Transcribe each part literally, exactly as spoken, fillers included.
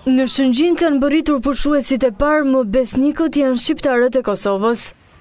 Në Shëngjin kanë bërritur pushuesit e parë, më besnikët janë shqiptarët e Kosovës.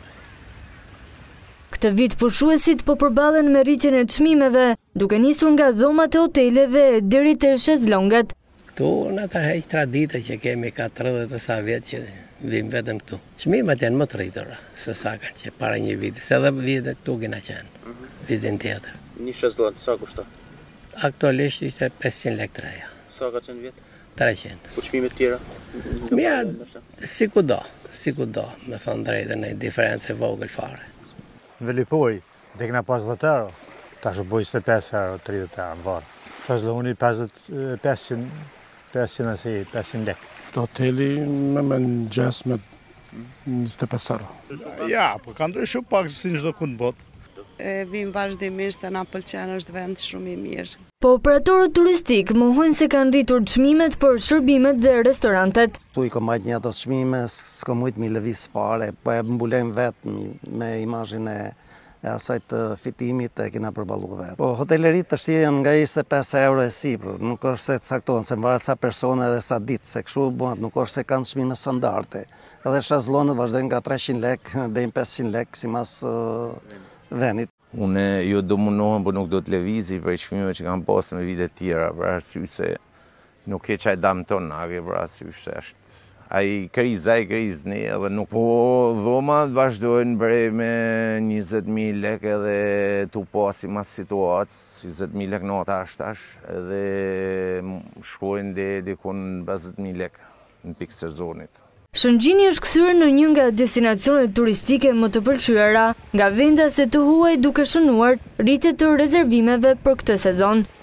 Këtë vit pushuesit po përballen me rritjen e çmimeve, duke nisur nga dhomat e hoteleve deri te shezlonget. Këtu në të heq tradita që kemi ka tridhjetë e sa vjet që vim vetëm këtu. Çmimet janë më të rritura se sa kanë që para një viti, se edhe vitet këtu kena qenë, vitin tjetër. Një shezlong sa kushton? Aktualisht ishte pesëqind lekë treja. Sa ka qenë vjet? treqind. Po çmimet tjera? Mja, si kudo, si kudo, me thonë drejtën, e diferencë e vogël fare. Në Velipoj, dhe këna pesëdhjetë euro, tash u bë njëzet e pesë euro, tridhjetë euro në varë. Shezlongi pesëqind, pesëqind e pesëqind lekë. Hoteli me me në gjes me njëzet e pesë euro. Ja, po ka ndryshu pak si në çdo kund botë. Vim vazhdimisht se na pëlqen, është vend shumë i mirë. Po operatorët turistik mohojnë se kanë rritur çmimet për shërbimet dhe restorantet. Tu i kom majtë një ato çmime, s'ko mujtë mi lëviz fare, po e mbulem vetë me imazhin e asaj të fitimit e kena përballu vetë. Po hotelerit të shtihen nga njëzet e pesë euro e sipër, nuk është se caktohen, se mvaret sa persone dhe sa ditë, se kështu bëhet, nuk është se kanë çmime standarde. Edhe shezlonët vazhdojnë nga treqind lekë deri në pesëqind lekë sipas venit. Unë jo do mundohem, por nuk do të lëvizi për çmimeve që kanë pasur me vite tjera, për arsye se nuk e çaj dam ton nage, për arsye se është ai krizë, ai krizë ne edhe nuk po dhomat vazhdojnë bre me njëzet mijë lekë edhe tu pasi mas situatës, njëzet mijë lekë nota është tash, edhe shkojnë dhe dikun pesëdhjetë mijë lekë në pikë sezonit. Shëngjini është kthyer në një nga destinacionet turistike më të pëlqyera, nga vendaset të huaj duke shënuar rritje të rezervimeve për këtë sezon.